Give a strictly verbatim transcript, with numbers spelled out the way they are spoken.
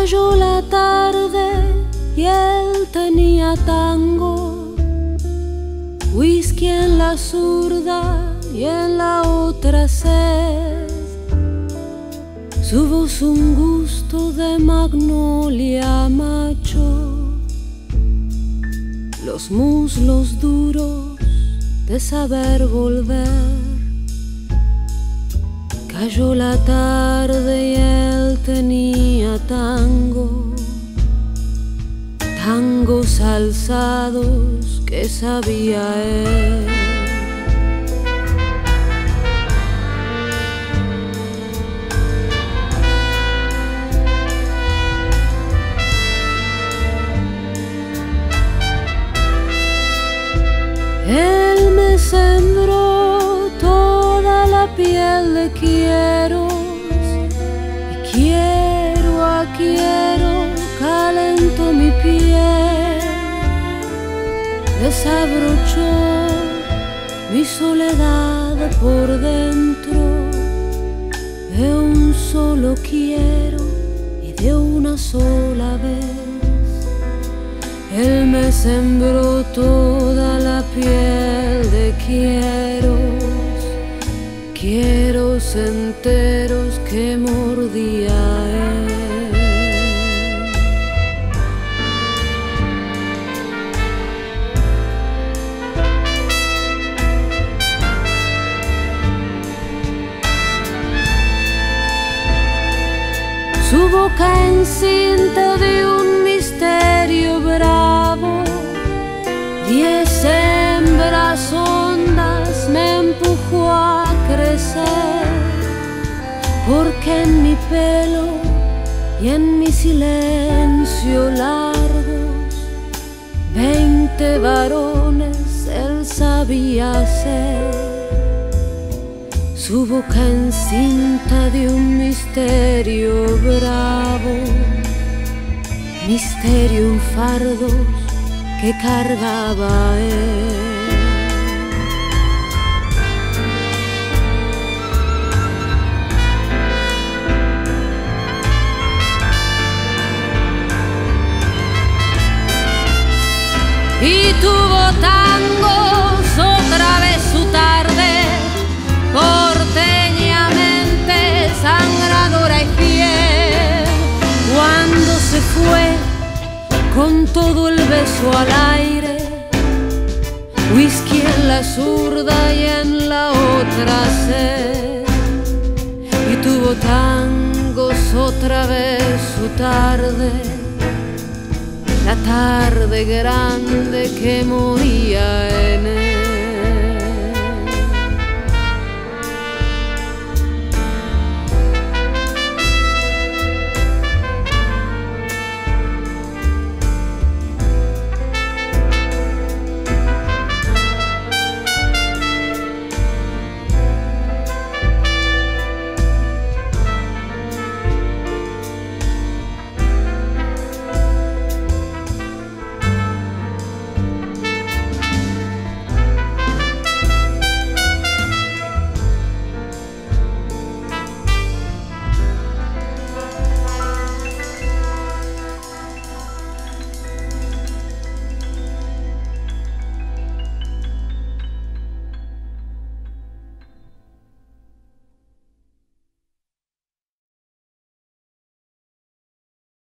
Cayó la tarde y él tenía tango, whisky en la zurda y en la otra sed, su voz un gusto de magnolia macho, los muslos duros de saber volver. Cayó la tarde y él tenía tango, tangos alzados que sabía él. Él me sembró toda la piel de quieros, y quiero a quiero calentó mi piel, desabrochó mi soledad por dentro, de un solo quiero y de una sola vez. Él me sembró toda la piel de quieros, quieros enteros que mordía él. Su boca encinta de un misterio bravo, diez hembras hondas me empujó a crecer, porque en mi pelo y en mi silencio largos, veinte varones él sabía ser. Su boca encinta de un misterio bravo, misterio en fardos que cargaba él. Y tuvo tangos otra vez su tarde, porteñamente sangradora y fiel, cuando se fue con todo el beso al aire, whisky en la zurda y en la otra sed, y tuvo tangos otra vez su tarde, la tarde grande que moría en él.